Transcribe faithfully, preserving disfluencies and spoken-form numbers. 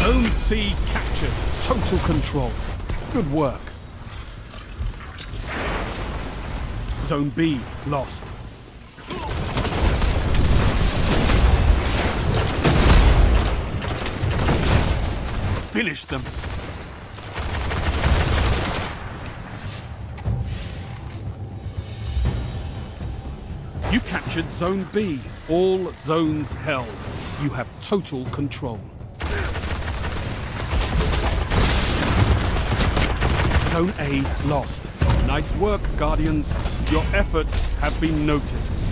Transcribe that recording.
Zone C captured. Total control. Good work. Zone B lost. Finish them. You captured Zone B. All zones held. You have total control. Zone A lost. Nice work, Guardians. Your efforts have been noted.